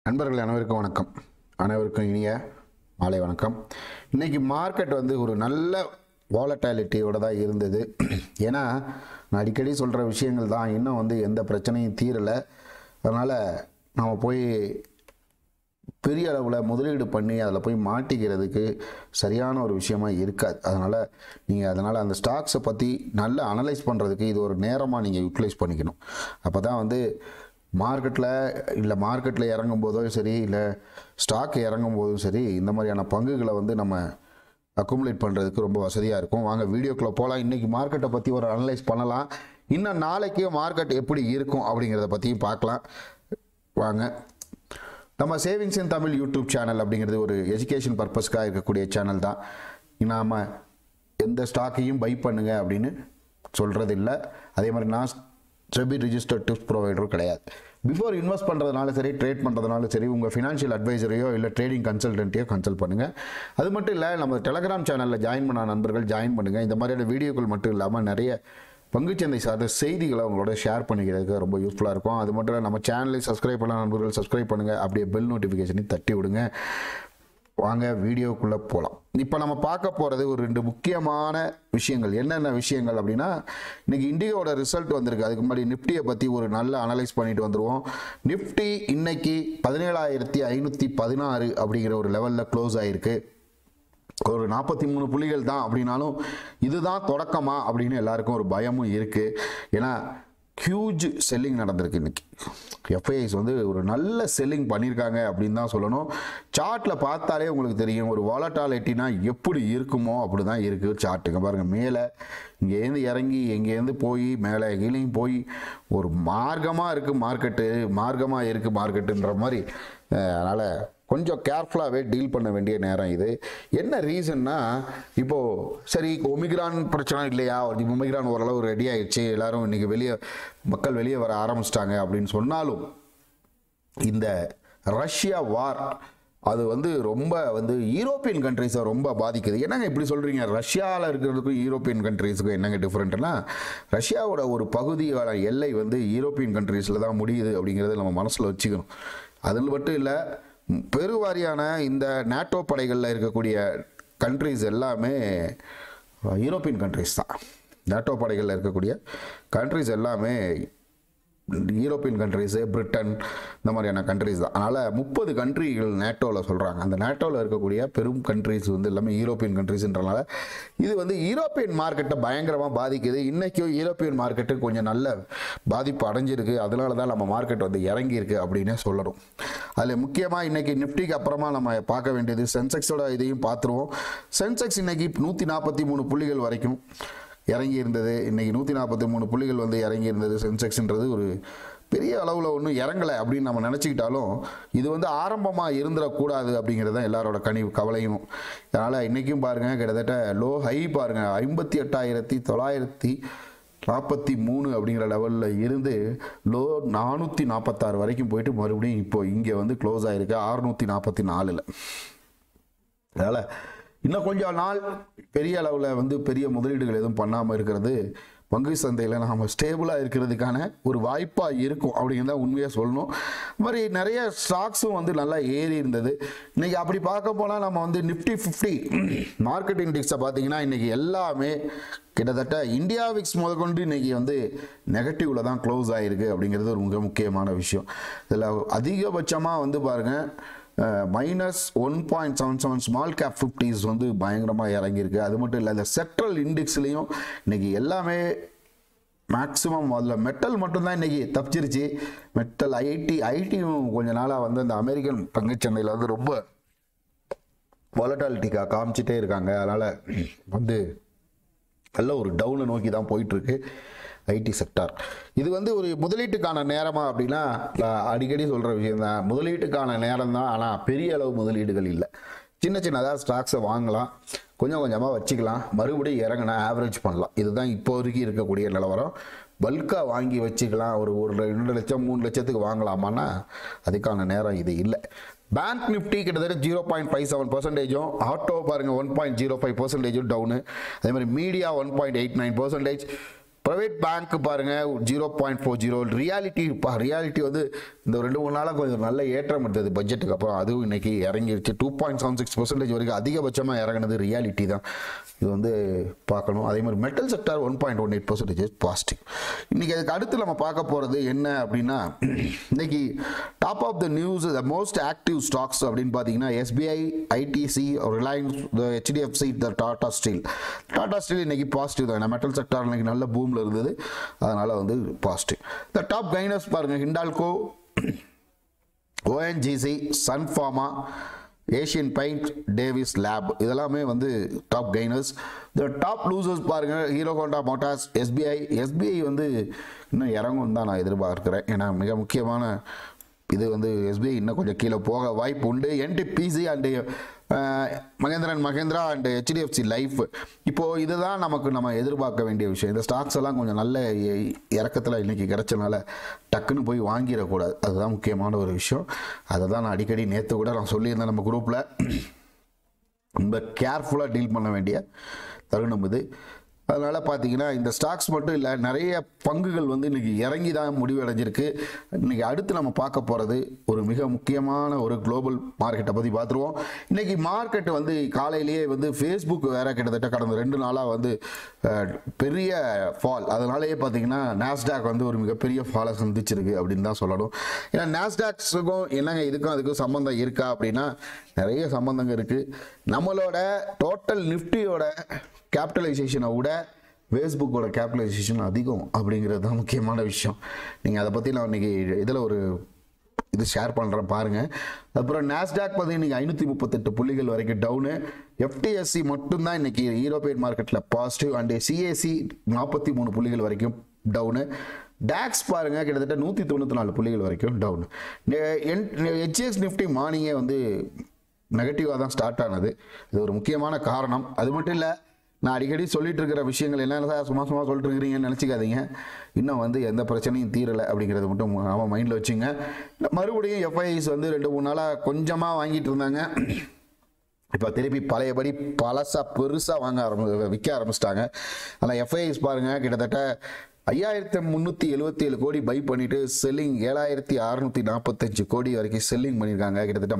நண்பர்கள் அனைவருக்கும் வணக்கம். அனைவருக்கும் இனிய மாலை வணக்கம். இன்னைக்கு மார்க்கெட் வந்து ஒரு நல்ல வாலட்டாலிட்டியோட தான் இருந்தது. ஏன்னா நான் அடிக்கடி சொல்கிற விஷயங்கள் தான், இன்னும் வந்து எந்த பிரச்சனையும் தீரலை. அதனால் நம்ம போய் பெரிய அளவில் முதலீடு பண்ணி அதில் போய் மாட்டிக்கிறதுக்கு சரியான ஒரு விஷயமா இருக்காது. அதனால் அந்த ஸ்டாக்ஸை பற்றி நல்லா அனலைஸ் பண்ணுறதுக்கு இது ஒரு நேரமாக நீங்கள் யூட்டிலைஸ் பண்ணிக்கணும். அப்போ தான் வந்து மார்க்கெட்டில் இறங்கும் போதும் சரி, இல்லை ஸ்டாக் இறங்கும் போதும் சரி, இந்த மாதிரியான பங்குகளை வந்து நம்ம அக்குமுலேட் பண்ணுறதுக்கு ரொம்ப வசதியாக இருக்கும். வாங்க வீடியோக்குள்ளே போகலாம். இன்றைக்கி மார்க்கெட்டை பற்றி ஒரு அனலைஸ் பண்ணலாம். இன்னும் நாளைக்கு மார்க்கெட் எப்படி இருக்கும் அப்படிங்கிறத பற்றியும் பார்க்கலாம். வாங்க. நம்ம சேவிங்ஸின் தமிழ் யூடியூப் சேனல் அப்படிங்கிறது ஒரு எஜுகேஷன் பர்பஸ்க்காக இருக்கக்கூடிய சேனல் தான். நாம் எந்த ஸ்டாக்கையும் பை பண்ணுங்க அப்படின்னு சொல்கிறது இல்லை. அதே மாதிரி நான் செபி ரிஜிஸ்டர்ட் டிப்ஸ் ப்ரொவைடரும் கிடையாது. பிஃபோர் இன்வெஸ்ட் பண்ணுறதுனால சரி, ட்ரேட் பண்ணுறதுனால சரி, உங்கள் ஃபினான்ஷியல் அட்வைசரையோ இல்லை ட்ரேடிங் கன்சல்டன்ட்டையோ கன்சல்ட் பண்ணுங்கள். அது மட்டும் இல்லை, நம்ம டெலகிராம் சேனலில் ஜாயின் பண்ண நண்பர்கள் ஜாயின் பண்ணுங்கள். இந்த மாதிரியான வீடியோக்கள் மட்டும் இல்லாமல் நிறைய பங்குச்சந்தை சார்ந்த செய்திகளை அவங்களோட ஷேர் பண்ணிக்கிறதுக்கு ரொம்ப யூஸ்ஃபுல்லாக இருக்கும். அது மட்டும் இல்லை, நம்ம சேனலை சப்ஸ்கிரைப் பண்ண நண்பர்கள் சப்ஸ்கிரைப் பண்ணுங்கள். அப்படியே பெல் நோட்டிஃபிகேஷனையும் தட்டி விடுங்க. வாங்க வீடியோக்குள்ளே போகலாம். இப்போ நம்ம பார்க்க போகிறது ஒரு 2 முக்கியமான விஷயங்கள். என்னென்ன விஷயங்கள் அப்படின்னா, இன்றைக்கி இண்டிகோட ரிசல்ட் வந்திருக்கு. அதுக்கு முன்னாடி நிஃப்டியை பற்றி ஒரு நல்ல அனலைஸ் பண்ணிட்டு வந்துடுவோம். நிஃப்டி இன்னைக்கு 17,516 அப்படிங்கிற ஒரு லெவலில் க்ளோஸ் ஆகிருக்கு. ஒரு 43 புள்ளிகள் தான் அப்படின்னாலும் இதுதான் தொடக்கமா அப்படின்னு எல்லாருக்கும் ஒரு பயமும் இருக்குது. ஏன்னா ஹியூஜ் செல்லிங் நடந்திருக்கு. இன்னைக்கு FIIs வந்து ஒரு நல்ல செல்லிங் பண்ணியிருக்காங்க அப்படின்னு தான் சொல்லணும். சார்ட்டில் பார்த்தாலே உங்களுக்கு தெரியும் ஒரு வாலட்டாலிட்டினா எப்படி இருக்குமோ அப்படி தான் இருக்குது. சார்ட்டுங்க பாருங்கள், மேலே இங்கேருந்து இறங்கி எங்கேருந்து போய் மேலே கீழேயும் போய் ஒரு மார்க்கமாக இருக்குது மார்க்கெட்டுன்ற மாதிரி. அதனால் கொஞ்சம் கேர்ஃபுல்லாகவே டீல் பண்ண வேண்டிய நேரம் இது. என்ன ரீசன்னா, இப்போது சரி ஒமிக்ரான் பிரச்சனை இல்லையா, ஒமிக்ரான் ஓரளவு ரெடி ஆகிடுச்சு, எல்லோரும் இன்றைக்கி மக்கள் வெளியே வர ஆரம்பிச்சிட்டாங்க அப்படின்னு சொன்னாலும், இந்த ரஷ்யா வார் அது வந்து ரொம்ப வந்து யூரோப்பியன் கண்ட்ரிஸை ரொம்ப பாதிக்குது. என்னங்க இப்படி சொல்கிறீங்க? ரஷ்யாவில் இருக்கிறதுக்கும் யூரோப்பியன் கண்ட்ரிஸுக்கும் என்னங்க டிஃப்ரெண்ட்னா, ரஷ்யாவோட ஒரு பகுதியான எல்லை வந்து யூரோப்பியன் கண்ட்ரீஸில் தான் முடியுது அப்படிங்கிறத நம்ம மனசில் வச்சுக்கணும். அதில் மட்டும் இல்லை, பெருவாரியான இந்த நேட்டோ படைகளில் இருக்கக்கூடிய கண்ட்ரிஸ் எல்லாமே யூரோப்பியன் கண்ட்ரிஸ் தான். நேட்டோ படைகளில் இருக்கக்கூடிய கண்ட்ரிஸ் எல்லாமே யூரோப்பியன் கண்ட்ரிஸு, பிரிட்டன், இந்த மாதிரியான கண்ட்ரிஸ் தான். அதனால் 30 கண்ட்ரிகள் நேட்டோவில் சொல்கிறாங்க. அந்த நேட்டோவில் இருக்கக்கூடிய பெரும் கண்ட்ரிஸ் வந்து எல்லாமே யூரோப்பியன் கண்ட்ரிஸ்ன்றனால இது வந்து யூரோப்பியன் மார்க்கெட்டை பயங்கரமாக பாதிக்குது. இன்றைக்கும் யூரோப்பியன் மார்க்கெட்டு கொஞ்சம் நல்ல பாதிப்பு அடைஞ்சிருக்கு. அதனால தான் நம்ம மார்க்கெட் வந்து இறங்கியிருக்கு அப்படின்னே சொல்லணும். அதில் முக்கியமாக இன்றைக்கி நிஃப்டிக்கு அப்புறமா நம்ம பார்க்க வேண்டியது சென்செக்ஸோட இதையும் பார்த்துருவோம். சென்செக்ஸ் இன்றைக்கி 143 புள்ளிகள் வரைக்கும் இறங்கி இருந்தது. இன்றைக்கி 143 புள்ளிகள் வந்து இறங்கி இருந்தது. சென்செக்ஸ்ன்றது ஒரு பெரிய அளவில் ஒன்றும் இறங்கலை அப்படின்னு நம்ம நினச்சிக்கிட்டாலும், இது வந்து ஆரம்பமாக இருந்துடக்கூடாது அப்படிங்கிறது தான் எல்லாரோட கவலையும். அதனால் இன்றைக்கும் பாருங்கள், கிட்டத்தட்ட லோ ஹை பாருங்கள், 58,943 அப்படிங்கிற லெவலில் இருந்து லோ 446 வரைக்கும் போயிட்டு மறுபடியும் இப்போ இங்கே வந்து க்ளோஸ் ஆகிருக்கு 644. அதனால் இன்னும் கொஞ்சம் நாள் பெரிய அளவில் வந்து பெரிய முதலீடுகள் எதுவும் பண்ணாமல் இருக்கிறது பங்கு சந்தையில் நாம் ஸ்டேபிளாக இருக்கிறதுக்கான ஒரு வாய்ப்பாக இருக்கும் அப்படிங்கிறத உண்மையாக சொல்லணும். இது மாதிரி நிறைய ஸ்டாக்ஸும் வந்து நல்லா ஏறி இருந்தது. இன்றைக்கி அப்படி பார்க்க போனால் நம்ம வந்து நிஃப்டி 50 மார்க்கெட் இண்டெக்ஸை பார்த்தீங்கன்னா இன்றைக்கி எல்லாமே கிட்டத்தட்ட இந்தியா விக்ஸ் முதற்கொண்டு இன்றைக்கி வந்து நெகட்டிவில் தான் க்ளோஸ் ஆகிருக்கு அப்படிங்கிறது ஒரு மிக முக்கியமான விஷயம். இதில் அதிகபட்சமாக வந்து பாருங்கள் -1.77 ஸ்மால் கேப் 50s வந்து பயங்கரமாக இறங்கியிருக்கு. அது மட்டும் இல்லை, இந்த செக்ட்ரல் இண்டெக்ஸ்லேயும் இன்றைக்கி எல்லாமே மேக்ஸிமம் அதில் மெட்டல் மட்டும்தான் இன்றைக்கி தப்பிச்சிருச்சு. மெட்டல் ஐடியும் கொஞ்ச நாளாக வந்து அந்த அமெரிக்கன் பங்குச்சந்தையில் வந்து ரொம்ப வாலட்டாலிட்டிக்காக காமிச்சிட்டே இருக்காங்க. அதனால் வந்து நல்ல ஒரு டவுனை நோக்கி தான் போயிட்டுருக்கு ஐடி செக்டார். இது வந்து ஒரு முதலீட்டுக்கான நேரமா அப்படின்னா அடிக்கடி சொல்கிற விஷயம் தான். முதலீட்டுக்கான நேரம் தான், ஆனால் பெரிய அளவு முதலீடுகள் இல்லை. சின்னதாக ஸ்டாக்ஸை வாங்கலாம், கொஞ்சம் கொஞ்சமாக வச்சுக்கலாம், மறுபடியும் இறங்கினா ஆவரேஜ் பண்ணலாம். இதுதான் இப்போதைக்கு இருக்கக்கூடிய நிலவரம். பல்காக வாங்கி வச்சுக்கலாம், ஒரு 2 லட்சம் 3 லட்சத்துக்கு வாங்கலாமான்னா அதுக்கான நேரம் இது இல்லை. பேங்க் நிஃப்டி கிட்டத்தட்ட 0.57%, ஆட்டோ பாருங்கள் 1.05% டவுனு, அதே மாதிரி மீடியா 1.89%, ப்ரைவேட் பேங்க் பாருங்க 0.40. ரியாலிட்டி வந்து இந்த 2-3 நாளாக கொஞ்சம் நல்ல ஏற்றம் இருந்தது பட்ஜெட்டுக்கு அப்புறம். அதுவும் இன்னைக்கு இறங்கிருச்சு 2.76% வரைக்கும் அதிகபட்சமாக இறங்கினது ரியாலிட்டி தான். இது வந்து பார்க்கணும். அதே மாதிரி மெட்டல் செக்டார் 1.18% பாசிட்டிவ். இன்னைக்கு அதுக்கு அடுத்து நம்ம பார்க்க போகிறது என்ன அப்படின்னா, இன்னைக்கு top of the news the most active stocks அப்படின்னு பார்த்தீங்கன்னா SBI, ITC, Reliance, HDFC, Tata steel. Tata steel இன்னைக்கு பாசிட்டிவ் தான். மெட்டல் செக்டார் இன்னைக்கு நல்ல பூமில் இருந்தது, அதனால வந்து பாசிட்டிவ். த டாப் கைனர்ஸ் பாருங்க, Hindalco, ONGC, Sun Pharma, Asian Paint, Divi's Lab இதெல்லாமே வந்து டாப் கெய்னர்ஸ். இந்த டாப் லூசர்ஸ் பாருங்க, ஹீரோ ஹோண்டா மோட்டார்ஸ், எஸ்பிஐ வந்து இன்னும் இறங்கும் தான் நான் எதிர்பார்க்கிறேன். ஏன்னா மிக முக்கியமான இது வந்து எஸ்பிஐ இன்னும் கொஞ்சம் கீழே போக வாய்ப்பு உண்டு. NTPC and Mahindra and HDFC Life, இப்போது இதுதான் நம்ம எதிர்பார்க்க வேண்டிய விஷயம். இந்த ஸ்டாக்ஸ் எல்லாம் கொஞ்சம் நல்ல இறக்கத்தில் இன்றைக்கி கிடைச்சனால டக்குன்னு போய் வாங்கிடக்கூடாது, அதுதான் முக்கியமான ஒரு விஷயம். அதை தான் நான் அடிக்கடி நேற்று கூட நான் சொல்லியிருந்தேன் நம்ம குரூப்பில். ரொம்ப கேர்ஃபுல்லாக டீல் பண்ண வேண்டிய தருணம் இது. அதனால் பார்த்தீங்கன்னா இந்த ஸ்டாக்ஸ் மட்டும் இல்லை, நிறைய பங்குகள் வந்து இன்றைக்கி இறங்கி தான் முடிவடைஞ்சிருக்கு. இன்றைக்கி அடுத்து நம்ம பார்க்க போகிறது ஒரு மிக முக்கியமான ஒரு குளோபல் மார்க்கெட்டை பற்றி பார்த்துருவோம். இன்றைக்கி மார்க்கெட் வந்து காலையிலேயே வந்து ஃபேஸ்புக் வேறு கிட்டத்தட்ட கடந்த 2 நாளாக வந்து பெரிய ஃபால். அதனாலேயே பார்த்தீங்கன்னா நாஸ்டாக் வந்து ஒரு மிகப்பெரிய ஃபாலை சந்திச்சிருக்கு அப்படின்னு தான் சொல்லணும். ஏன்னா நாஸ்டாக்ஸுக்கும் என்னங்க இதுக்கும் அதுக்கும் சம்மந்தம் இருக்கா அப்படின்னா நிறைய சம்மந்தங்க இருக்குது. நம்மளோட டோட்டல் நிஃப்டியோட கேபிட்டலைசேஷனை விட ஃபேஸ்புக்கோட கேபிட்டலைசேஷன் அதிகம் அப்படிங்கிறது தான் முக்கியமான விஷயம். நீங்கள் அதை பற்றி நான் இன்றைக்கி இதில் ஒரு இது ஷேர் பண்ணுறேன் பாருங்கள். அப்புறம் நாஸ்டாக் பார்த்தீங்கன்னா இன்றைக்கி 538 புள்ளிகள் வரைக்கும் டவுனு. எஃப்டிஎஸ்சி மட்டும்தான் இன்றைக்கி யூரோப்பியன் மார்க்கெட்டில் பாசிட்டிவ். அண்டு சிஏசி 43 புள்ளிகள் வரைக்கும் டவுனு. டாக்ஸ் பாருங்கள் கிட்டத்தட்ட 194 புள்ளிகள் வரைக்கும் டவுனு. ஹெச்எக்ஸ் நிஃப்டி மார்னிங்கே வந்து நெகட்டிவாக தான் ஸ்டார்ட் ஆனது. இது ஒரு முக்கியமான காரணம். அது மட்டும் இல்லை, நான் அடிக்கடி சொல்லிட்டு இருக்கிற விஷயங்கள் என்ன சார் சும்மா சொல்லிட்டு இருக்கிறீங்கன்னு நினச்சிக்காதீங்க. இன்னும் வந்து எந்த பிரச்சனையும் தீரலை அப்படிங்கிறது மட்டும் அவன் மைண்டில் வச்சுங்க. மறுபடியும் எஃப்ஐஐஸ் வந்து 2-3 நாளாக கொஞ்சமாக வாங்கிட்டு இருந்தாங்க. இப்போ திருப்பி பழையபடி பெருசாக விற்க ஆரம்பிச்சிட்டாங்க. ஆனால் எஃப்ஐஐஸ் பாருங்கள் கிட்டத்தட்ட 5377 கோடி பை பண்ணிட்டு செல்லிங் 7645 கோடி வரைக்கும் செல்லிங் பண்ணியிருக்காங்க. கிட்டத்தட்ட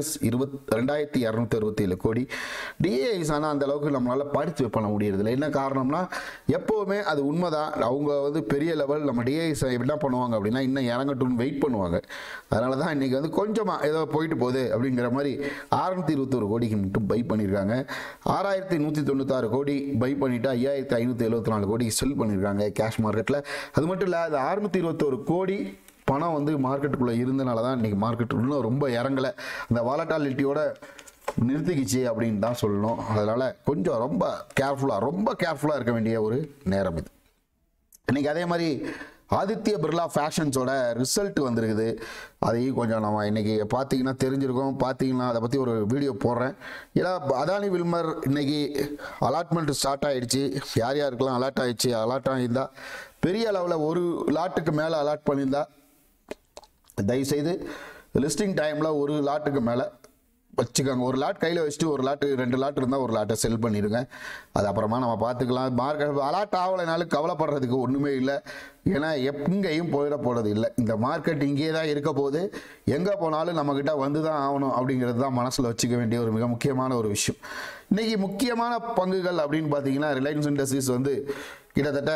-2267 கோடி. டிஏஐஸ் ஆனால் அந்த அளவுக்கு நம்மளால் பார்ட்டிசிபேட் பண்ண முடியறதில்லை. என்ன காரணம்னா எப்போவுமே அது உண்மைதான், அவங்க வந்து பெரிய லெவல் நம்ம டிஏஐஸ் என்ன பண்ணுவாங்க அப்படின்னா இன்னும் இறங்கட்டும்னு வெயிட் பண்ணுவாங்க. அதனால தான் இன்றைக்கி வந்து கொஞ்சமாக ஏதோ போயிட்டு போகுது அப்படிங்கிற மாதிரி 621 கோடிக்கு மட்டும் பை பண்ணியிருக்காங்க. 6196 கோடி பை பண்ணிவிட்டு 5574 கோடி செல் பண்ணியிருக்காங்க கேஷ் மார்க்கெட்டில். அது மட்டும் இல்லை, அது 621 கோடி பணம் வந்து மார்க்கெட்டுக்குள்ளே இருந்தனால தான் இன்றைக்கி மார்க்கெட் இன்னும் ரொம்ப இறங்கலை, அந்த வாலட்டாலிட்டியோட நிறுத்திக்கிச்சு அப்படின்னு தான் சொல்லணும். அதனால் கொஞ்சம் ரொம்ப கேர்ஃபுல்லாக இருக்க வேண்டிய ஒரு நேரம் இது. இன்றைக்கி அதே மாதிரி ஆதித்ய பிர்லா ஃபேஷன்ஸோட ரிசல்ட் வந்திருக்குது. அதையும் கொஞ்சம் நம்ம இன்றைக்கி பார்த்தீங்கன்னா தெரிஞ்சிருக்கோம். பார்த்தீங்கன்னா அதை பற்றி ஒரு வீடியோ போடுறேன். ஏன்னா அதானி வில்மர் இன்றைக்கி அலாட்மெண்ட் ஸ்டார்ட் ஆகிடுச்சு. யார் யாருக்கெல்லாம் அலாட் ஆகிடுச்சு, அலாட் ஆகியிருந்தா பெரிய அளவில் ஒரு லாட்டுக்கு மேலே அலாட் பண்ணியிருந்தா தயவுசெய்து லிஸ்டிங் டைமில் ஒரு லாட்டுக்கு மேலே வச்சுக்கோங்க. ஒரு லாட் கையில் வச்சுட்டு ஒரு லாட்டு 2 லாட் இருந்தால் ஒரு லாட்டை செல் பண்ணிடுங்க. அது அப்புறமா நம்ம பார்த்துக்கலாம். மார்க்கெட் அலாட் ஆகலைனாலும் கவலைப்படுறதுக்கு ஒன்றுமே இல்லை. ஏன்னா எங்கேயும் போயிட போகிறது இல்லை. இந்த மார்க்கெட் இங்கே தான் இருக்க போது, எங்கே போனாலும் நம்மக்கிட்ட வந்து தான் ஆகணும் அப்படிங்கிறது தான் மனசில் வச்சுக்க வேண்டிய ஒரு மிக முக்கியமான ஒரு விஷயம். இன்றைக்கி முக்கியமான பங்குகள் அப்படின்னு பார்த்தீங்கன்னா ரிலையன்ஸ் இண்டஸ்ட்ரீஸ் வந்து கிட்டத்தட்ட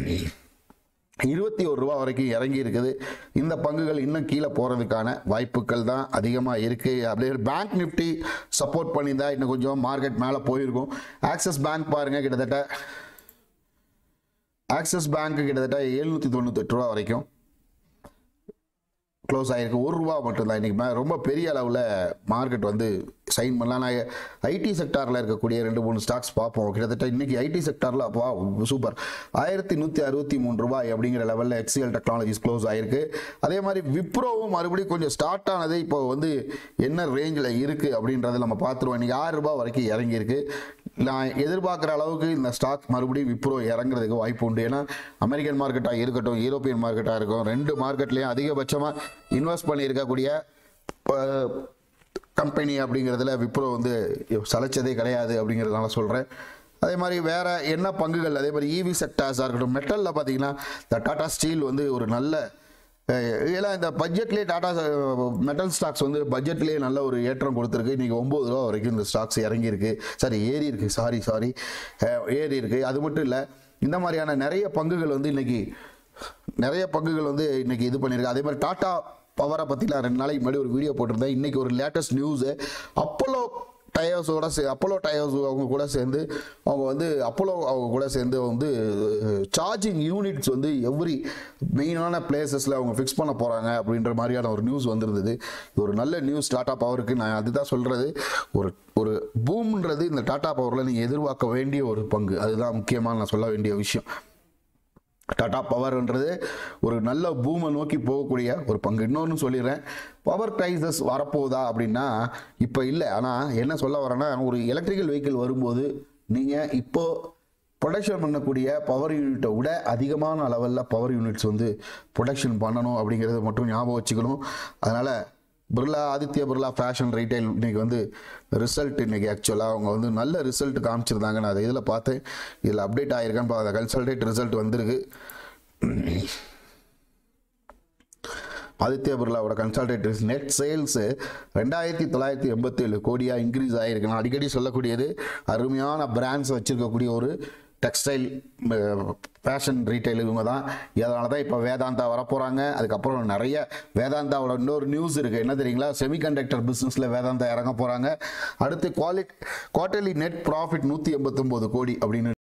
21 ரூபா வரைக்கும் இறங்கி இருக்குது. இந்த பங்குகள் இன்னும் கீழே போகிறதுக்கான வாய்ப்புகள் தான் அதிகமாக இருக்குது. அப்படியே பேங்க் நிஃப்டி சப்போர்ட் பண்ணியிருந்தா இன்னும் கொஞ்சம் மார்க்கெட் மேலே போயிருக்கும். ஆக்சிஸ் பேங்க் பாருங்கள் கிட்டத்தட்ட 798 ரூபா வரைக்கும் க்ளோஸ் ஆகிருக்கு. 1 ரூபா மட்டும்தான் இன்றைக்கி ரொம்ப பெரிய அளவில் மார்க்கெட் வந்து சைன் பண்ணலாம். நான் ஐடி செக்டாரில் இருக்கக்கூடிய 2-3 ஸ்டாக்ஸ் பார்ப்போம். கிட்டத்தட்ட இன்றைக்கி ஐடி செக்டாரில் அப்போ சூப்பர் 1163 ரூபாய் அப்படிங்கிற லெவலில் HCL டெக்னாலஜிஸ் க்ளோஸ் ஆகிருக்கு. அதே மாதிரி விப்ரோவும் மறுபடியும் கொஞ்சம் ஸ்டார்ட் ஆனது இப்போ வந்து என்ன ரேஞ்சில் இருக்குது அப்படின்றத நம்ம பார்த்துருவோம். இன்றைக்கி 6 ரூபாய் வரைக்கும் இறங்கியிருக்கு. நான் எதிர்பார்க்குற அளவுக்கு இந்த ஸ்டாக் மறுபடியும் விப்ரோ இறங்குறதுக்கு வாய்ப்பு உண்டு. ஏன்னா அமெரிக்கன் மார்க்கெட்டாக இருக்கட்டும், யூரோப்பியன் மார்க்கெட்டாக இருக்கும், 2 மார்க்கெட்லேயும் அதிகபட்சமாக இன்வெஸ்ட் பண்ணியிருக்கக்கூடிய கம்பெனி அப்படிங்கிறதுல விப்ரோ வந்து சளைச்சதே கிடையாது அப்படிங்கிறதுனால சொல்கிறேன். அதே மாதிரி வேறு என்ன பங்குகள், அதே மாதிரி இவி செக்டார்ஸாக இருக்கட்டும். மெட்டலில் பார்த்தீங்கன்னா இந்த டாடா ஸ்டீல் வந்து ஒரு நல்ல இதெல்லாம் இந்த பட்ஜெட்லேயே டாடா மெட்டல் ஸ்டாக்ஸ் வந்து பட்ஜெட்லேயே நல்ல ஒரு ஏற்றம் கொடுத்துருக்கு. இன்றைக்கி 9 ரூபா வரைக்கும் இந்த ஸ்டாக்ஸ் இறங்கியிருக்கு, ஏறி இருக்குது, ஏறி இருக்குது. அது மட்டும் இல்லை, இந்த மாதிரியான நிறைய பங்குகள் வந்து இன்றைக்கி இது பண்ணியிருக்கு. அதே மாதிரி டாடா பவரை பற்றிலாம் 2 நாளைக்கு முன்னாடி ஒரு வீடியோ போட்டிருந்தேன். இன்றைக்கி ஒரு லேட்டஸ்ட் நியூஸு, அப்போலோ டயர்ஸ் அவங்க கூட சேர்ந்து வந்து சார்ஜிங் யூனிட்ஸ் வந்து எவ்ரி மெயினான பிளேசஸில் அவங்க ஃபிக்ஸ் பண்ண போகிறாங்க அப்படின்ற மாதிரியான ஒரு நியூஸ் வந்துருந்தது. இது ஒரு நல்ல நியூஸ் டாடா பவருக்கு. நான் அதுதான் சொல்கிறது, ஒரு பூம்ன்றது இந்த டாடா பவரில் நீங்கள் எதிர்பார்க்க வேண்டிய ஒரு பங்கு. அதுதான் முக்கியமாக நான் சொல்ல வேண்டிய விஷயம். டாடா பவர்ன்றது ஒரு நல்ல பூமை நோக்கி போகக்கூடிய ஒரு பங்கு. இன்னொன்று சொல்லிடுறேன், பவர் ப்ரைஸஸ் வரப்போகுதா அப்படின்னா இப்போ இல்லை. ஆனால் என்ன சொல்ல வரேன்னா, ஒரு எலக்ட்ரிக்கல் வெஹிக்கிள் வரும்போது நீங்கள் இப்போது ப்ரொடக்ஷன் பண்ணக்கூடிய பவர் யூனிட்டை விட அதிகமான லெவலில் பவர் யூனிட்ஸ் வந்து ப்ரொடக்ஷன் பண்ணணும் அப்படிங்கிறத மட்டும் ஞாபகம் வச்சுக்கணும். அதனால் ஆதித்ய பிர்லா ஃபேஷன் ரீட்டைல் இன்றைக்கி வந்து ரிசல்ட் இன்றைக்கி ஆக்சுவலாக அவங்க வந்து நல்ல ரிசல்ட் காமிச்சிருந்தாங்க. நான் அதை இதில் பார்த்தேன், இதில் அப்டேட் ஆகிருக்கேன்னு அந்த கன்சல்டேட் ரிசல்ட் வந்திருக்கு. ஆதித்ய பிர்லாவோட கன்சல்டேட் நெட் சேல்ஸு 2987 கோடியாக இன்க்ரீஸ் ஆகிருக்கு. நான் அடிக்கடி சொல்லக்கூடியது, அருமையான பிராண்ட்ஸ் வச்சுருக்கக்கூடிய ஒரு டெக்ஸ்டைல் ஃபேஷன் ரீட்டைல் இவங்க தான். அதனால தான் இப்போ வேதாந்தா வரப்போகிறாங்க. அதுக்கப்புறம் நிறைய வேதாந்தாவோட இன்னொரு நியூஸ் இருக்குது, என்ன தெரியுங்களா, செமிகண்டக்டர் பிஸ்னஸில் வேதாந்தா இறங்க போகிறாங்க. அடுத்து குவார்ட்டர்லி நெட் ப்ராஃபிட் 189 கோடி அப்படின்னு